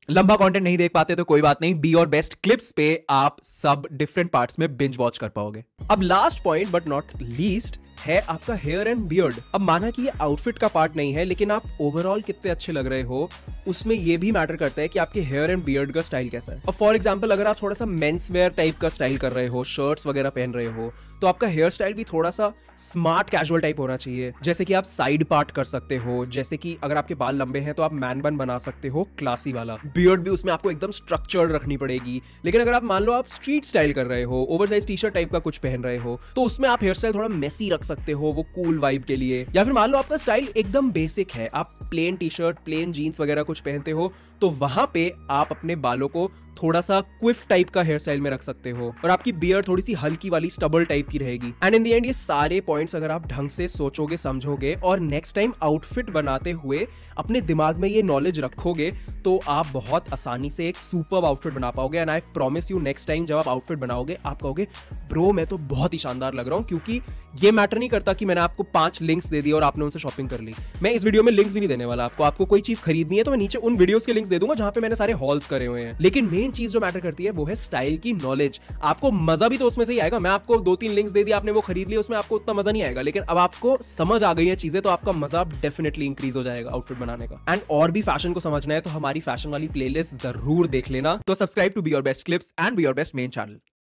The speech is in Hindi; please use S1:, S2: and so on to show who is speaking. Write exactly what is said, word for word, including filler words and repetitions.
S1: लंबा कंटेंट नहीं देख पाते तो कोई बात नहीं, बी और बेस्ट क्लिप्स पे आप सब डिफरेंट पार्ट्स में बिंज वॉच कर पाओगे। अब last point but not least है आपका हेयर एंड बियर्ड। अब माना कि ये आउटफिट का पार्ट नहीं है, लेकिन आप ओवरऑल कितने अच्छे लग रहे हो उसमें ये भी मैटर करता है कि आपके हेयर एंड बियर्ड का स्टाइल कैसा है। अब फॉर एग्जांपल अगर आप थोड़ा सा मेंस वेयर टाइप का स्टाइल कर रहे हो, शर्ट्स वगैरह पहन रहे हो, तो आपका हेयर स्टाइल भी थोड़ा सा स्मार्ट कैजुअल टाइप होना चाहिए। जैसे कि आप साइड पार्ट कर सकते हो, जैसे कि अगर आपके बाल लंबे हैं तो आप मैन बन बना सकते हो क्लासी वाला। बियर्ड भी उसमें आपको एकदम स्ट्रक्चर्ड रखनी पड़ेगी। लेकिन अगर आप मान लो आप स्ट्रीट स्टाइल कर रहे हो, ओवरसाइज टी शर्ट टाइप का कुछ पहन रहे हो, तो उसमें आप हेयर स्टाइल थोड़ा मेसी रख सकते हो, वो कूल वाइब के लिए। या फिर मान लो आपका स्टाइल एकदम बेसिक है, आप plain T shirt plain jeans वगैरह कुछ पहनते हो, तो वहां पे आप अपने बालों को थोड़ा सा क्विफ टाइप का हेयर स्टाइल में रख सकते हो और आपकी बियर्ड थोड़ी सी हल्की वाली स्टबल टाइप की रहेगी। एंड इन द एंड ये सारे पॉइंट्स अगर आप ढंग से सोचोगे समझोगे और नेक्स्ट टाइम आउटफिट बनाते हुए अपने दिमाग में ये नॉलेज रखोगे, तो आप बहुत आसानी से एक सुपर आउटफिट बना पाओगे। And I promise you next time जब आप आउटफिट बनाओगे आप कहोगे ब्रो मैं तो बहुत ही शानदार लग रहा हूं, क्योंकि ये मैटर नहीं करता कि मैंने आपको पांच लिंक्स दे दिए और आपने उनसे शॉपिंग कर ली। मैं इस वीडियो में लिंक्स भी नहीं देने वाला आपको। आपको कोई चीज खरीदनी है तो मैं नीचे उन वीडियोस के लिंक्स दे दूंगा जहां पे मैंने सारे हॉल्स करे हुए हैं। लेकिन मेन चीज जो मैटर करती है वो है स्टाइल की नॉलेज। आपको मजा भी तो उसमें से ही आएगा। मैं आपको दो तीन लिंक्स दे दिया, आपने वो खरीद लिया, उसमें आपको उतना मजा नहीं आएगा। लेकिन अब आपको समझ आ गई है चीजें, तो आपका मजा डेफिनेटली इंक्रीज हो जाएगा आउटफिट बनाने का। एंड और भी फैशन को समझना है तो हमारी फैशन वाली प्लेलिस्ट जरूर देख लेना। तो subscribe to be your best clips and be your best men channel.